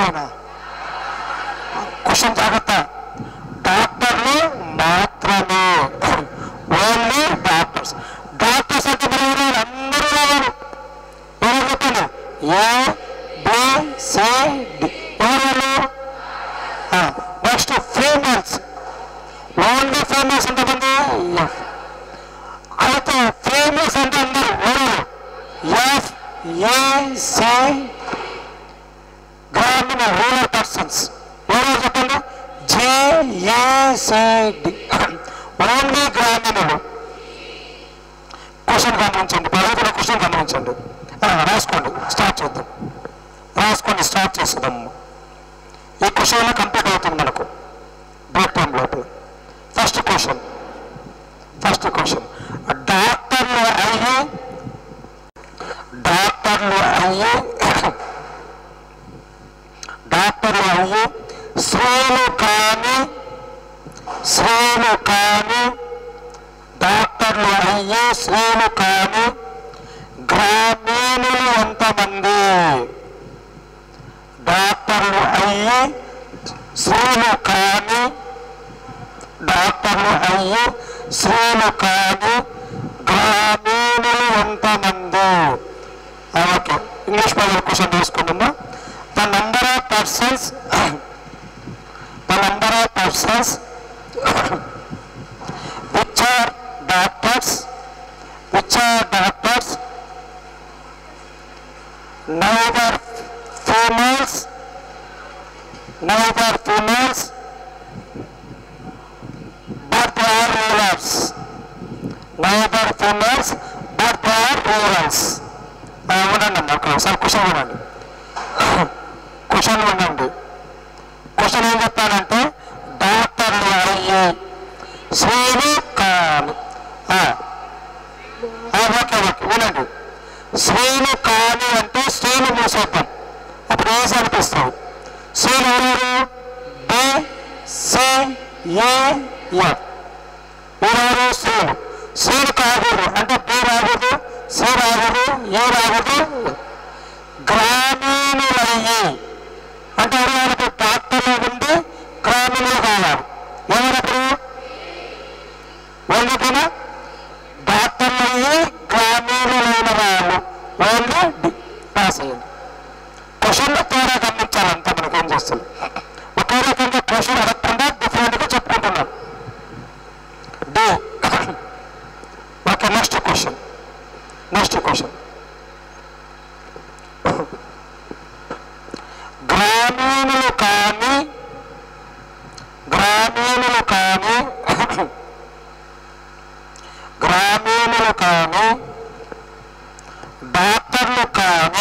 ఒకటేనా? క్వశ్చన్ జాగ్రత్త. డాక్టర్లు మాత్రమే, ఓన్లీ డాక్టర్స్. డాక్టర్స్ అంటే మరి అందరూ రావాలి. ఎవరు చెప్పండి? ABCD. ఎవరు? నెక్స్ట్ ఫీమేల్స్, ఓన్లీ ఫీమేల్స్ ఎంతమంది? అయితే ఫీమేల్స్ అంటే అందరూ ఎవరు? FAC, గ్రామీణ రూరల్ పర్సన్స్. ఎవరు చెప్పండి? JACD, only గ్రామీణులు. క్వశ్చన్ గమనించండి, పదవిలో క్వశ్చన్ గమనించండి. రాసుకోండి, స్టార్ట్ చేద్దాం. రాసుకోండి, స్టార్ట్ చేద్దాము. ఈ క్వశ్చన్ కంప్లీట్ అవుతుంది మనకు బ్రేక్ టైం లోపల. ఫస్ట్ క్వశ్చన్ డాక్టర్లు అయ్యి స్త్రీలు కాని డాక్టర్లు అయ్యి స్త్రీలు కాని గ్రామీణులు ఎంతమంది? డాక్టర్లు అయ్యి స్త్రీలు కాని గ్రామీణులు ఎంతమంది? ఓకే, ఇంగ్లీష్ పదవి క్వశ్చన్ తీసుకుంటున్నా. The number of persons which are doctors neither females but they are rulers. ఉండండి, ఒకసారి క్వశ్చన్ వినండి. క్వశ్చన్ ఏం చెప్తానంటే డాక్టర్లు అయ్యి స్త్రీలు కాని. ఓకే వినండి. స్త్రీలు కాని అంటే స్త్రీలు మూసేద్దాం, అప్పుడు ఏసి అనిపిస్తుంది. స్త్రీలు ఎవరు? BCAF. ఎవరు? స్త్రీలు కాకూడదు అంటే B రాకూడదు, C రాకూడదు, ఏ రాకూడదు. గ్రామీణులయ్యి అంటే ఎవరు? డాక్టర్లు ఉండి గ్రామీణులు కావాలి. ఎవరప్పుడు? ఓన్లీనా? డాక్టర్లు అయ్యి గ్రామీణులైన వాళ్ళు ఓన్లీ పాస్ అయ్యింది. క్వశ్చన్లో తేడా గమనించాలంటే మనకు ఏం చేస్తుంది. ఒకే రకంగా క్వశ్చన్ అడగకుండా డిఫరెంట్గా చెప్పుకుంటున్నాం. డి. ఓకే, నెక్స్ట్ క్వశ్చన్ గ్రామీణులు కాని డాక్టర్లు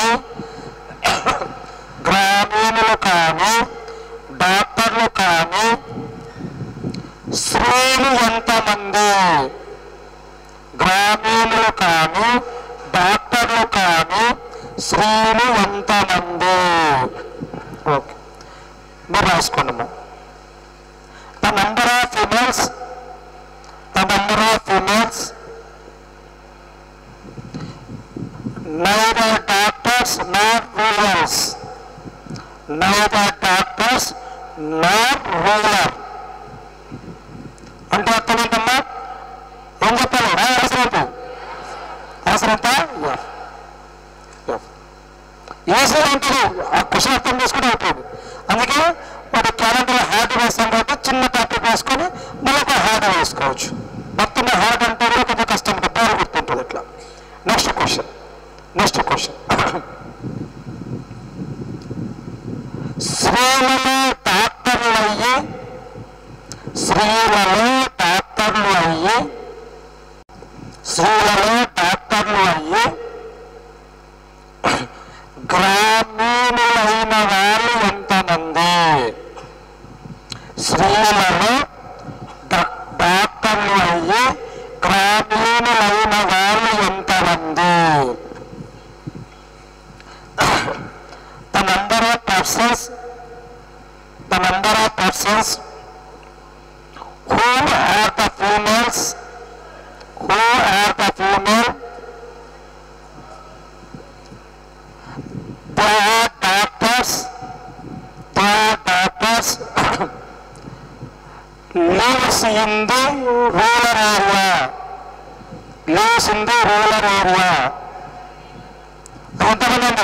కాని స్త్రీలు ఎంతమంది? గ్రామీణులు కాని డాక్టర్లు కాని స్త్రీలు ఎంతమంది? ఓకే, మీరు రాసుకోండి. The number of females neither doctors nor rulers. అంటే అర్థం ఏంటమ్మా? ఏం చెప్పాలి? అవసరంతా ఈజీగా ఉంటుంది. ఆ క్వశ్చన్ అర్థం చేసుకుని అయిపోయింది. అందుకే వాటి క్యాలెండర్ హార్డ్ వేస్తాం కాబట్టి చిన్న టాపిక్ వేసుకొని మరొక హార్డ్ వేసుకోవచ్చు. మొత్తం హార్డ్ అంటే కూడా కొంచెం కష్టం, పేరు గుర్తుంటుంది ఇట్లా. నెక్స్ట్ క్వశ్చన్ స్త్రీలలో డాక్టర్లు అయ్యి గ్రామీణులైన వాళ్ళు ఎంతమంది? స్త్రీలలో డాక్టర్లు అయ్యి గ్రామీణులైన వాళ్ళు ఎంతమంది? The number of persons who are the female they are doctors lives in the rural area. Lives in the rural area. ఎంతమంది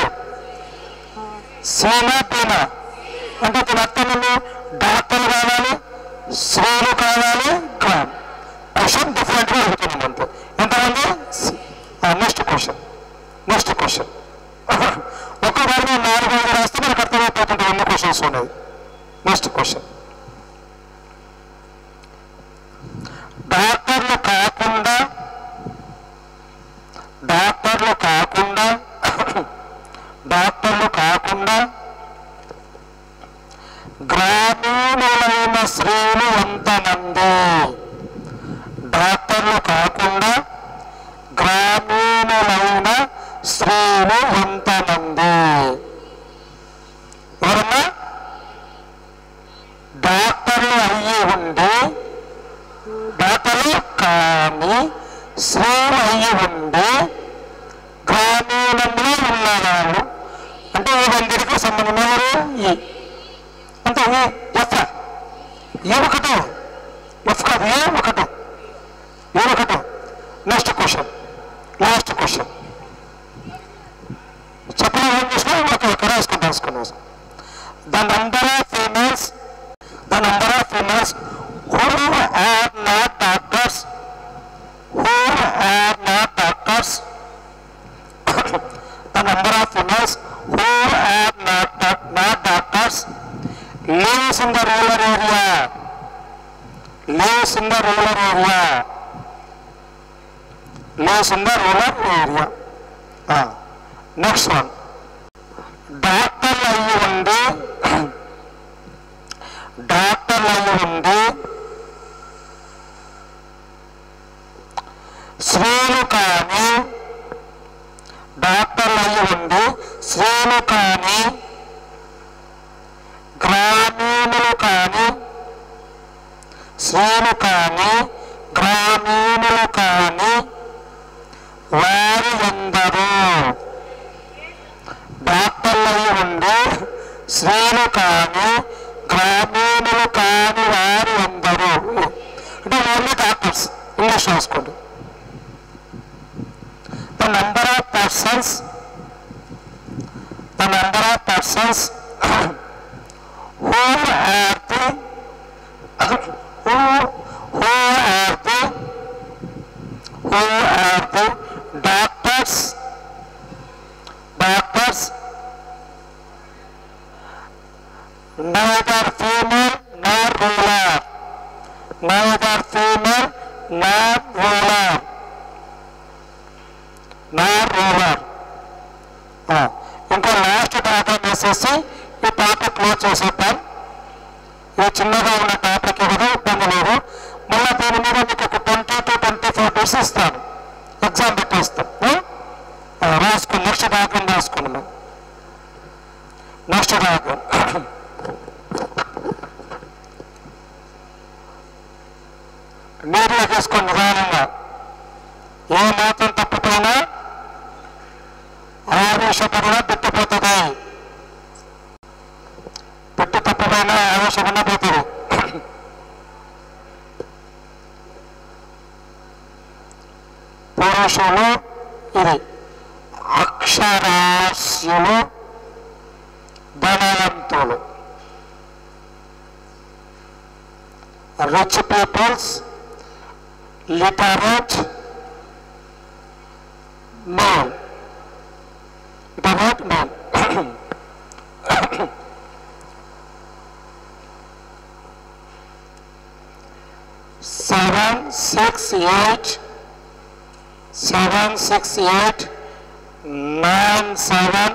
సీనా పీనా అంటే ఇప్పుడు అర్థంలో డాక్టర్లు కావాలి, స్త్రీలు కావాలి, గ్రామ్ క్వశ్చన్ డిఫరెంట్గా అడుగుతున్నాం అంతే. ఎంతమంది? నెక్స్ట్ క్వశ్చన్ ఒక వారిని 4 రాస్తే మనకు అర్థమైపోతుంటే ఎన్ని క్వశ్చన్స్ ఉన్నాయి. నెక్స్ట్ క్వశ్చన్, డాక్టర్లు కాకుండా గ్రామీణులైన స్త్రీలు ఎంతమంది? డాక్టర్లు కాకుండా గ్రామీణులైన స్త్రీలు ఎంతమంది? ఎవరన్నా డాక్టర్లు అయ్యి ఉండి, డాక్టర్లు కానీ స్త్రీలు అయ్యి ఉండి గ్రామీణంలో ఉన్నవాళ్ళు అంటే వీళ్ళందరికీ సంబంధం ఎవరు? అంటే ఎఫ్ ఒకటే, ఎఫ్ కాదు, ఏ ఒకటే. నెక్స్ట్ క్వశ్చన్ చెప్పడం ఏం చేసినా ఒక రాసుకుని the number of females who are not doctors the number of females who are not doctors lives in the rural area. Next one, డాక్టర్లు అయ్యి ఉండి స్త్రీలు కానీ గ్రామీణులు కానీ వారు ఎందరో? డాక్టర్లు అయ్యి ఉండి స్త్రీలు కానీ గ్రామీణులు కాని వారు ఎందరో? అంటే ఓన్లీ డాక్టర్స్. ఇంగ్లీష్ రాసుకోండి. The number of persons who are the doctors neither female nor ruler. ఇంకా లాస్ట్ టాపిక్ వేసేసి ఈ టాపిక్ క్లోజ్ చేసేద్దాం. ఇది చిన్నగా ఉన్న టాపిక్ కదా, ఇబ్బంది లేదు. మళ్ళీ దీని మీద మీకు ఒక 20 to 24 డేస్ ఇస్తాను, ఎగ్జామ్ పెట్టేస్తాం. రాసుకుని నెక్స్ట్ డాక్యుమెంట్ రాసుకుని మేము నెక్స్ట్ డాక్యుమెంట్ నీటిలో తీసుకొని నిదానంగా ఏ మాత్రం తప్పిపోయినా ఆవేశపడినా పెట్టిపోతుంది. పెట్టి తప్పిపోయినా ఆవేశపడినా పోతుంది. పురుషులు ఇది అక్షరాస్యులు, ధనవంతులు. Rich peoples, literate, male. Literate man. 768 97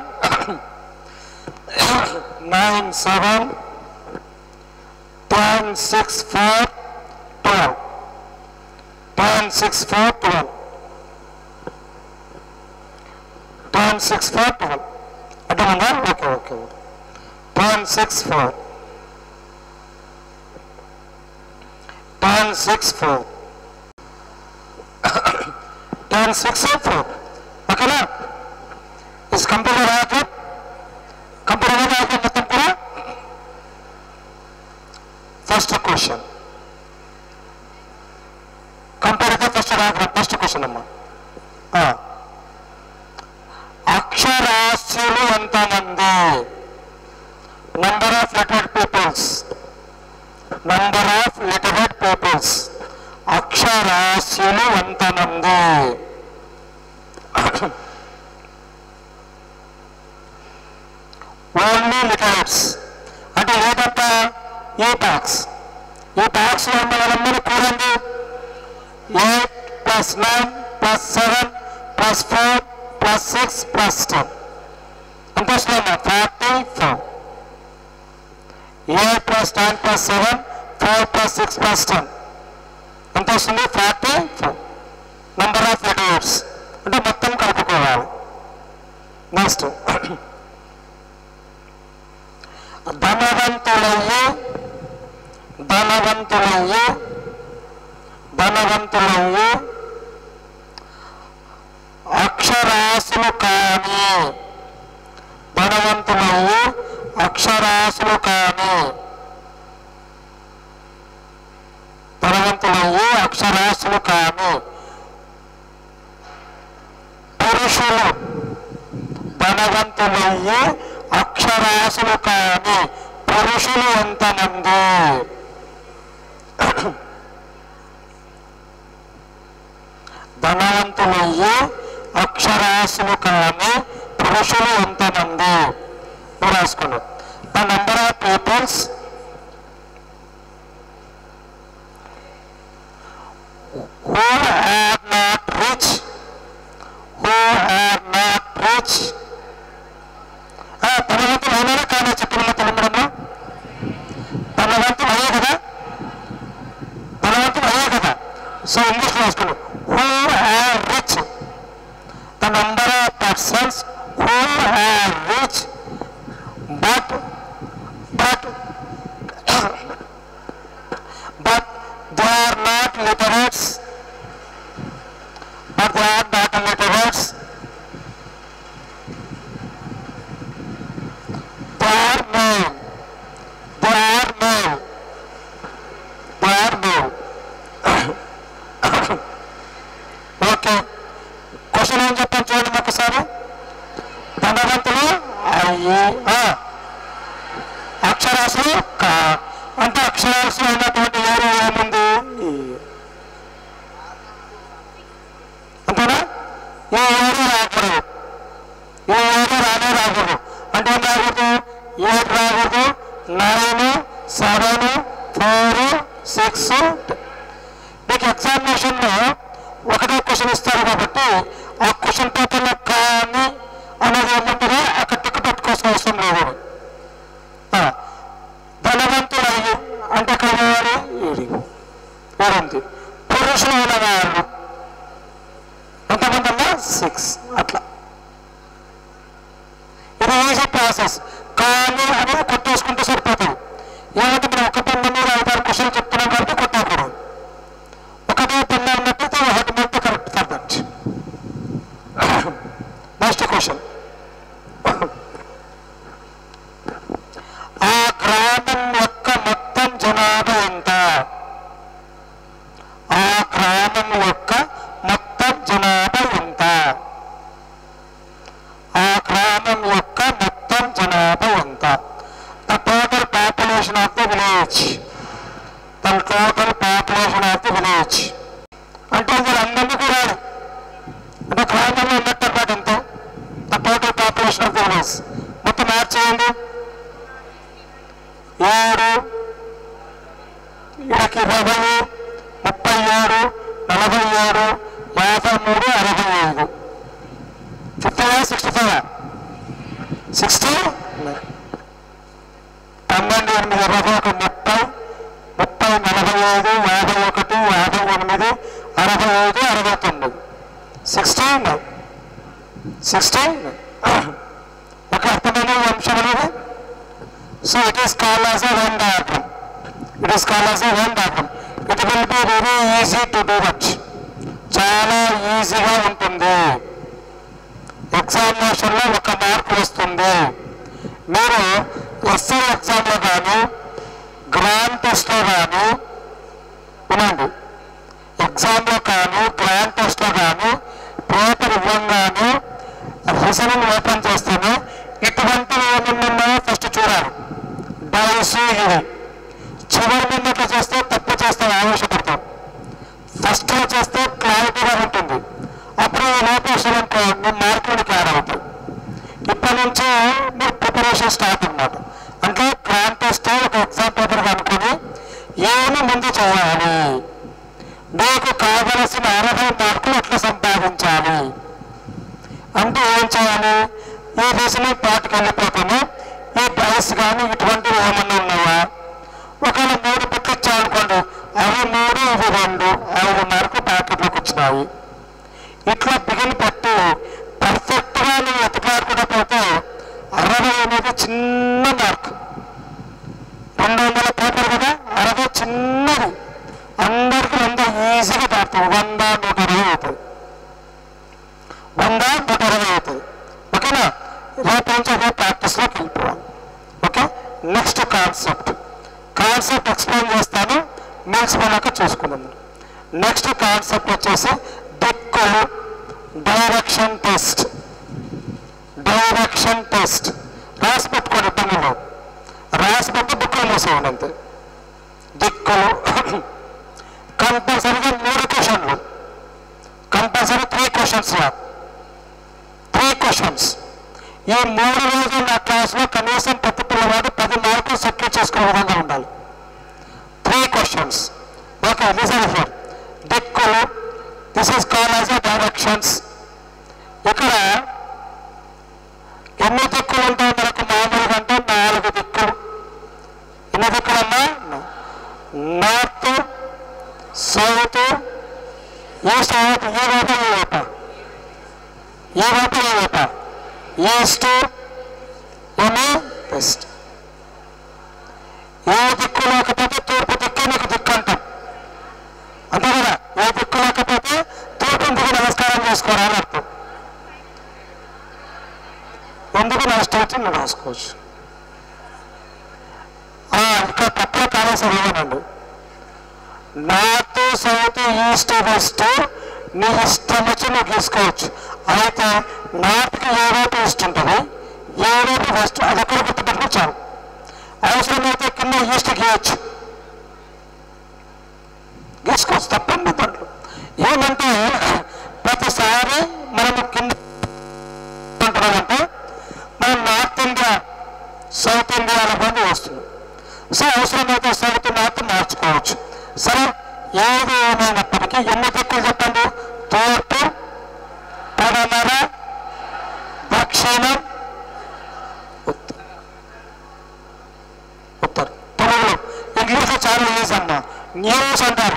1064 12 1064 12 1064 12 అర్థమైందా? ఓకే 1064 1064 ఓకేనా? ఇస్ కంప్యూటర్ రాయట్లేదు, కంప్యూటర్ మొత్తం కూడా. ఫస్ట్ క్వశ్చన్ ఫస్ట్ క్వశ్చన్ అమ్మా. అక్షరాస్యులు ఎంతమంది? Number of literate peoples. Number of literate peoples. అక్షరాస్యులు ఎంతమంది? ఓన్లీ లిటరేట్స్ అంటే ఏ తప్ప ఈ టాక్స్. ఈ టాక్స్ వాళ్ళందరూ కూడండి. 8 + 9 + 7 + 4 + 6 + 10 ఎంత వస్తుందమ్మా? 44. 8 + 9 + 7 4 + 6 + 10 ఎంత వస్తుంది? 44. నంబర్ ఆఫ్ లిటరేట్స్ అంటే మొత్తం కలుపుకోవాలి. నెక్స్ట్ ధనవంతులయ్యి ధనవంతులయ్యి ధనవంతులయ్యి అక్షరాస్యులు కాని ధనవంతులయ్యి అక్షరాస్యులు కాని ధనవంతులయ్యి అక్షరాస్యులు కాని పురుషులు ధనవంతులయ్యి అక్షరాస్యులు కాని పురుషులు ఎంతమంది? ధనవంతులయ్యి అక్షరాస్యులు కాని పురుషులు ఎంతమంది? రాసుకోండి. The number of peoples who are not rich ధనవంతులు అయినా కానీ చెప్పిన తెలంగాణ ధనవంతులు అయ్యే కదా ధనవంతులు అయ్యే కదా. సో ఇంగ్లీష్ రాసుకోండి. who are rich. the number of persons who are rich but they are not literates. They are male. Okay. Question ఏం చెప్పాను చూడండి ఒకసారి. ధనవంతులు అయ్యి అక్షరాస్యులు అంటే అక్షరాస్యులు అయినటువంటి వేరే ఏముంది? అంతేనా? ఈ ఏడు రాకూడదు. ఈ ఏడు రాకూడదు అంటే ఏం రాకూడదు? 8 రాకూడదు. 9 7 4 6. మీకు ఎగ్జామినేషన్లో ఒకటే క్వశ్చన్ ఇస్తారు కాబట్టి ఆ క్వశ్చన్ పేపర్లో కానీ అనేది ఏమంటారో అక్కడ టిక్ పెట్టుకోవాల్సిన అవసరం లేదు. ధనవంతులు అయ్యి అంటే ఎక్కడ పోవాలి? ఏడుంది. పురుషులు అయిన వాళ్ళు ఎంతమంది అన్నా? 6. అట్లా ఇది ఈజీ ప్రాసెస్. కానీ అనేది కొట్టేసుకుంటే సరిపోతుంది. ఏమంటే మనం ఒక పెన్ను మీద 5-6 క్వశ్చన్లు చెప్తున్నాం కాబట్టి కొట్టకూడదు. ఒకటే పెన్ను అన్నట్టు హెడ్ మీద correct for that. Next question. ఆ గ్రామం యొక్క మొత్తం జనాభా ఎంత? ఆ గ్రామం యొక్క మొత్తం జనాభా ఎంత? ఆ గ్రామం యొక్క మొత్తం జనాభా ఎంత? The total population of the village. The total population of the village అంటే వీళ్ళందరినీ కూడా అంటే గ్రామంలో ఉన్నట్టు అన్నమాట. ఎంత? The total population of the village మొత్తం యాడ్ చేయండి. 7 వీళ్ళకి 20 37 47 53 65 50 65 60 12 8 21 30 30 45 51 58 65 69 16 ఒక అర్థమైన అంశం అనేది. So it is called as a Venn diagram. It is called as a Venn diagram. It will be very easy to do that. చాలా ఈజీగా ఉంటుంది. ఎగ్జామినేషన్లో 1 మార్కు వస్తుంది. మీరు ఎస్ఐ ఎగ్జామ్లో కానీ గ్రాండ్ టెస్ట్లో కానీ వినండి. ఎగ్జామ్లో కానీ దిసు ఇది. చివరి ముందట్లో చేస్తే తప్పు చేస్తే ఆవేశపడతాం, ఫస్ట్లో చేస్తే క్లారిటీగా ఉంటుంది. అప్పుడు లోపేషన్ అనుకో మీ మార్కులకి యాడ్ అవుతాయి. ఇప్పటి నుంచి మీరు ప్రిపరేషన్ స్టార్ట్ అన్నమాట. అంటే గ్రాండ్ టెస్ట్ ఒక ఎగ్జామ్ పేపర్గా అనుకుని ఏమి ముందు చేయాలి, నీకు కావలసిన 60 మార్కులు ఎట్లా సంపాదించాలి అంటే ఏం చేయాలి, ఈ రీజనింగ్ పార్ట్కి వెళ్ళిపోతాము. ఈ డైస్ కానీ ఇటువంటివి ఏమన్నా ఉన్నాయా, ఒకవేళ 3 బిట్లు ఇచ్చామనుకోండి, అవి 3 ఇవి 2 5 మార్కులు ప్యాకెట్లోకి వచ్చినాయి. ఇట్లా బిగిన్ పెట్టి పర్ఫెక్ట్గా నువ్వు ఎత్తుకాడకుండా పోతే 60 అనేది చిన్న మార్క్. 200 పేపర్ కదా, 60 చిన్నది, అందరికీ 100 ఈజీగా దాటుతుంది. 100 120 అవుతుంది, 100 120 అవుతుంది. ఓకేనా, రేపు నుంచి అదే ప్రాక్టీస్లోకి వెళ్ళిపోవాలి. ఓకే, నెక్స్ట్ కాన్సెప్ట్ ఎక్స్ప్లెయిన్ చేస్తాను, ముగిసిపోయాక చూసుకున్నాను. నెక్స్ట్ కాన్సెప్ట్ వచ్చేసి దిక్కులు, డైరెక్షన్ టెస్ట్. రాసి పెట్టుకోండి, ఇబ్బందిలో రాసి పెట్టి బుక్లో మూసేయండి అంతే. దిక్కులు కంపల్సరీగా 3 క్వశ్చన్లు, కంపల్సరీ 3 క్వశ్చన్స్. 3 క్వశ్చన్స్. ఈ 3 రోజులు నా క్లాస్లో కనీసం ప్రతి పిల్లవాడు 10 మార్కులు సెక్యూర్ చేసుకునే విధంగా ఉండాలి. 3 క్వశ్చన్స్. Okay, listen here. దిక్కులు, this is called as directions. ఇక్కడ ఎన్ని దిక్కులు ఉంటాయి మనకు మామూలుగా అంటే 4 దిక్కులు. ఎన్ని దిక్కులమ్మా? North, south, east. ఈ వైపు ఈస్ట్, వెస్ట్. ఏ దిక్కు లేకపోతే తూర్పు దిక్కే నీకు దిక్కు అంటాం, అంతే కదా. ఏ దిక్కు లేకపోతే తూర్పు దిక్కు నమస్కారం చేసుకోవాలని అర్థం. ఎందుకు నష్టం వచ్చి నువ్వు రాసుకోవచ్చు. ఇక్కడ తప్పుల కాలేసం ఇవ్వనండి. నార్త్, సౌత్, ఈస్ట్, వెస్ట్ నీ ఇష్టం వచ్చి నువ్వు గీసుకోవచ్చు. అయితే నార్త్కి ఏ వైపు ఈస్ట్ ఉంటుంది, ఏ వైపు వెస్ట్, అదొక్కరు గుర్తుపెట్టుకుని చాలు. అవసరమైతే కింద ఈస్ట్ గీసుకోవచ్చు, తప్పండి దాంట్లో. ఏమంటే ప్రతిసారి మనము కింద అంటున్నామంటే మనం నార్త్ ఇండియా, సౌత్ ఇండియా అనేది వస్తుంది. సో అవసరమైతే సౌత్ నార్త్ మార్చుకోవచ్చు. సరే, ఏది ఏమైనప్పటికీ ఎన్ని దిక్కులు చెప్పండి? తూర్పు, పడమర, దక్షిణం, ఉత్తరం. తెలుగులో ఇంగ్లీష్లో చాలా ఈజీ అమ్మా. న్యూస్ అంటారు,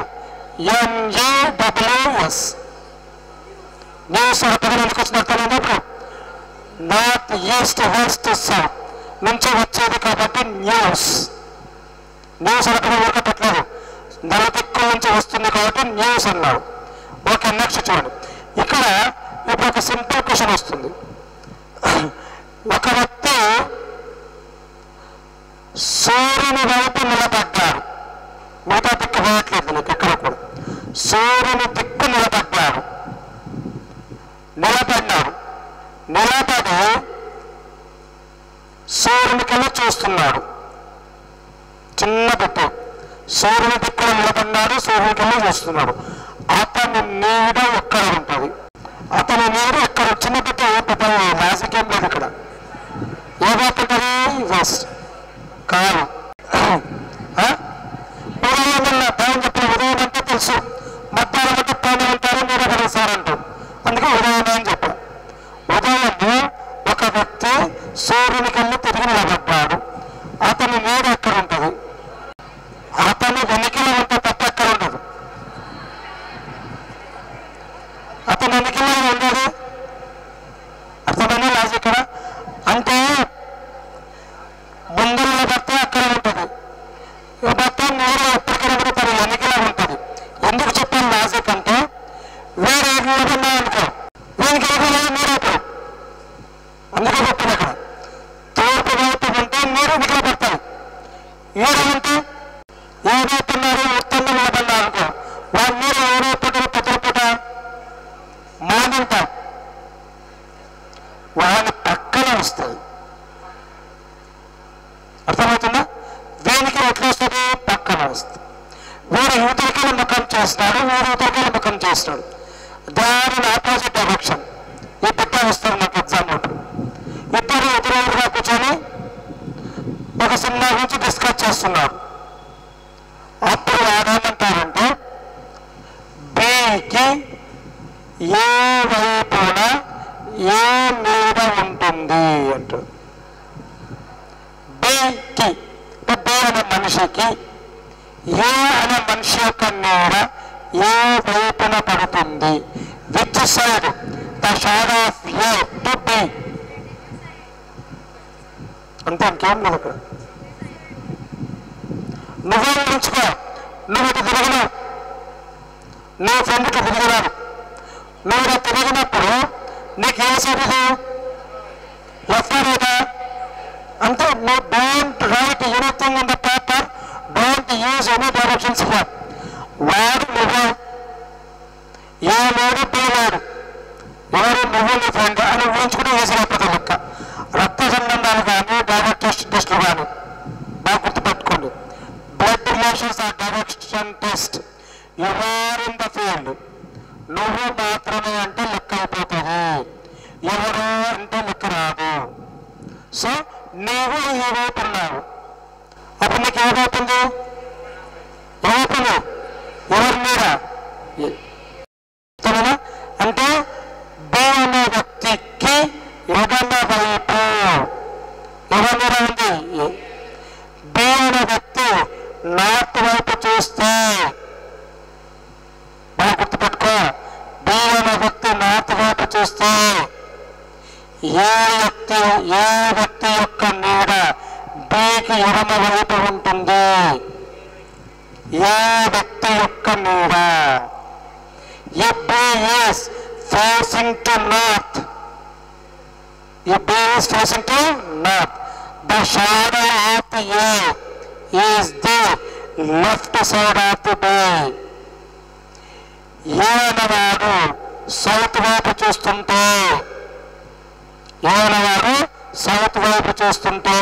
NUWS. న్యూస్ తెలుగు ఎందుకు వచ్చినప్పుడు నార్త్, ఈస్ట్, వెస్ట్, సౌత్ నుంచి వచ్చేది కాబట్టి న్యూస్ అక్కడ ఊరిక పెట్టలేదు, నలుదిక్కుల నుంచి వస్తుంది కాబట్టి న్యూస్ అన్నాడు. ఓకే, నెక్స్ట్ చూడండి. ఇక్కడ ఇప్పుడు ఒక సింపుల్ క్వశ్చన్ వస్తుంది. ఒక వ్యక్తి సూర్యుని వైపు నిలబడ్డారు, మిగతా దిక్కు పోయట్లేదు నీకు ఎక్కడ కూడా. సూర్యుని దిక్కు నిలబడ్డారు, నిలబడి సూర్యునికెళ్ళి చూస్తున్నాడు. చిన్న బిట్టు, సూర్యుని దిక్కులో నిలబడినాడు, సూర్యునికెళ్ళి చూస్తున్నాడు. అతని నీడ ఎక్కడ ఉంటుంది? అతని నీడ ఎక్కడ? చిన్న బిట్టు, పెద్ద మ్యాజిక్ ఏం లేదు ఇక్కడ. ఏ వైపు ఉంటుంది? వెస్ట్. కాదు, ఉదయం టైం చెప్పిన ఉదయం అంటే తెలుసు, మధ్యాహ్నం అంటే పైన ఉంటారు, మీరు పడేసారంటారు, అందుకే ఉదయం అని చెప్పారు. ఉదయం ఒక వ్యక్తి సూర్యునికెళ్ళి తిరిగి నిలబడ్డాడు, అతని నీడ ఎక్కడ ఉంటుంది? అతని వెనుకలో ఉంటే తప్ప ఎక్కడ ఉండదు. అతని వెనుకలో ఉండదు. అర్థమైనా లాజిక్ ఇక్కడ? అంటే ముందు నిలబడితే అక్కడ ఉంటుంది, మొత్తం నీడ ఎప్పటికైనా తన వెనుకలో ఉంటుంది. ఎందుకు చెప్పాను లాజిక్ అంటే, వేరే నిలబడినాయనుకో వీనికి నీరైతే, అందుకే చెప్పింది అక్కడ. తూర్పు వైపు ఉంటే నీరు వెనుకలో పడతాయి, ఈడ ఉంటే ఏదైతున్నారు ఉత్తరంగా నిలబడ్డా అనుకో, వాళ్ళ నీరు ఏదైతే పెద్దపూట మార్నింగ్ టైం వాళ్ళ పక్కన వస్తాయి. అర్థమవుతుందా? యువతలకి ముఖం చేస్తున్నాడు, వీడు యువతలకి ముఖం చేస్తున్నాడు. దాని ఆపోజిట్ డైరెక్షన్. ఈ బిడ్డ వస్తారు నాకు ఎగ్జామ్ అప్పుడు. ఇద్దరు ఎదురుగా కూర్చొని ఒక సినిమా గురించి డిస్కస్ చేస్తున్నారు. అప్పుడు వాడేమంటారంటే బికి ఏ వైపున ఏ నీడ ఉంటుంది అంటారు. బికి బి అనే మనిషికి ఏ అనే మనిషి యొక్క నీడ ఏ వైపున పడుతుంది. Which side the shadow of A to B. అంతే, ఇంకేం లేదు అక్కడ. నువ్వే ఊహించుకో, నువ్వు ఇటు తిరగలేవు, నీ ఫ్రెండ్ ఇటు తిరిగినాడు, నువ్వు ఇలా తిరిగినప్పుడు నీకు ఏ సైడ్ ఇది లెఫ్ట్ రైటా అంతే. నువ్వు don't write anything in the paper, don't use any directions here. వాడు నువ్వు, ఏ వాడు బి వాడు, ఎవరు నువ్వు నీ ఫ్రెండ్ అని ఊహించుకుంటే ఈజీ అయిపోతుంది లెక్క. రక్త సంబంధాలు కానీ డైరెక్ట్ టెస్టులు కానీ బాగా గుర్తుపెట్టుకోండి. Blood relations or direction test. You are in the field. నువ్వు మాత్రమే అంటే లెక్క అయిపోతుంది, ఎవరు అంటే లెక్క రాదు. సో నువ్వు ఈ వైపు ఉన్నావు, అప్పుడు నీకు ఏమవుతుంది? ఏమవుతుంది? ఎవరి మీద అంటే బి అనే వ్యక్తికి ఎడమ వైపు ఎవరి మీద ఉంది? బి అనే వ్యక్తి నార్త్ వైపు చూస్తే, బాగా గుర్తుపెట్టుకో, బి అనే వ్యక్తి నార్త్ వైపు చూస్తే ఏ వ్యక్తి యొక్క నీడ బికి ఎడమ వైపు ఉంటుంది? ఏ వ్యక్తి యొక్క నీడ? If B is facing to north, if B is facing to north, the shadow of the A is the left side of the B. A అన్నవాడు సౌత్ వైపు చూస్తుంటే, సౌత్ వైపు చూస్తుంటే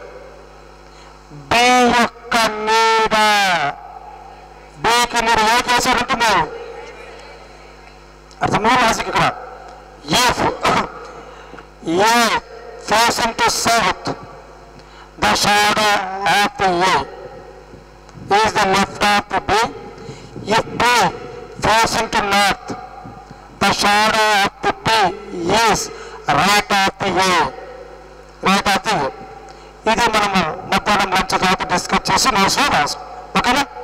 బి యొక్క నీడ, బికి మీరు ఏ చేశారు అంటున్నావు? అర్థమో లాజిక్ ఇక్కడ. If A facing to south, the shadow of the A is the left of the B. If B facing to north, the shadow of the B is right of the A. Right of the A. ఇది మనము మధ్యాహ్నం lunch తర్వాత discuss చేసి నోట్స్లో రాసు. ఓకేనా?